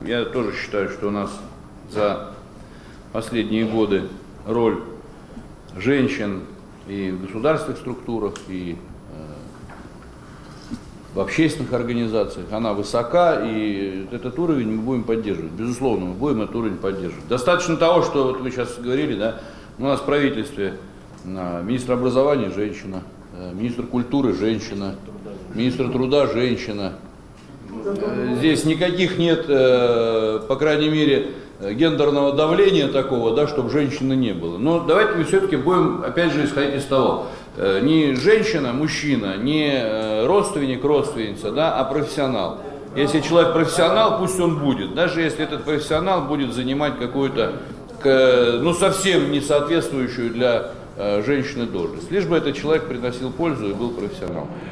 Я тоже считаю, что у нас за последние годы роль женщин и в государственных структурах, и в общественных организациях, она высока, и этот уровень мы будем поддерживать. Безусловно, мы будем этот уровень поддерживать. Достаточно того, что вот вы сейчас говорили, да, у нас в правительстве министр образования женщина, министр культуры женщина, министр труда женщина. Здесь никаких нет, по крайней мере, гендерного давления такого, да, чтобы женщины не было. Но давайте мы все-таки будем, опять же, исходить из того, не женщина, мужчина, не родственник, родственница, да, а профессионал. Если человек профессионал, пусть он будет, даже если этот профессионал будет занимать какую-то, ну, совсем не соответствующую для женщины должность. Лишь бы этот человек приносил пользу и был профессионалом.